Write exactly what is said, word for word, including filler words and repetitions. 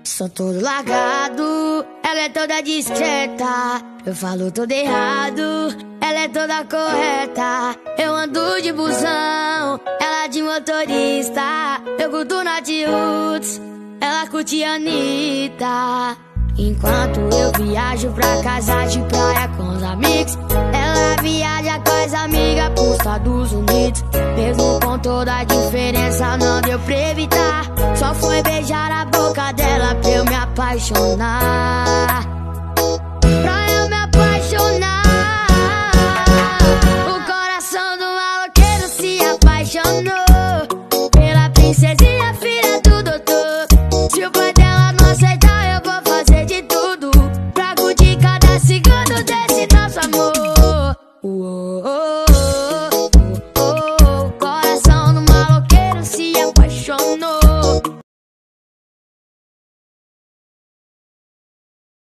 Sou todo largado, ela é toda discreta. Eu falo tudo errado, ela é toda correta. Eu ando de busão, ela de motorista. Eu curto Nath Roots, ela curte Anitta. Enquanto eu viajo pra casa de praia com os amigos, ela viaja com as amigas pros Estados Unidos. Mesmo com toda a diferença, não deu pra evitar. Só foi beijar a boca dela pra eu me apaixonar.